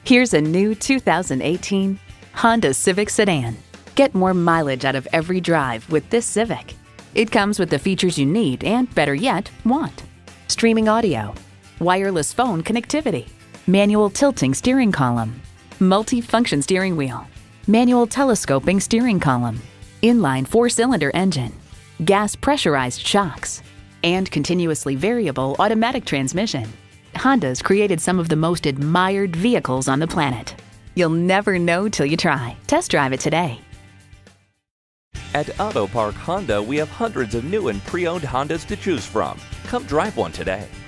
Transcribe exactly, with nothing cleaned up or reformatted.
Here's a new two thousand eighteen Honda Civic sedan. Get more mileage out of every drive with this Civic. It comes with the features you need and, better yet, want. Streaming audio, wireless phone connectivity, manual tilting steering column, multi-function steering wheel, manual telescoping steering column, inline four-cylinder engine, gas pressurized shocks, and continuously variable automatic transmission. Honda's created some of the most admired vehicles on the planet. You'll never know till you try. Test drive it today. At Autopark Honda, we have hundreds of new and pre-owned Hondas to choose from. Come drive one today.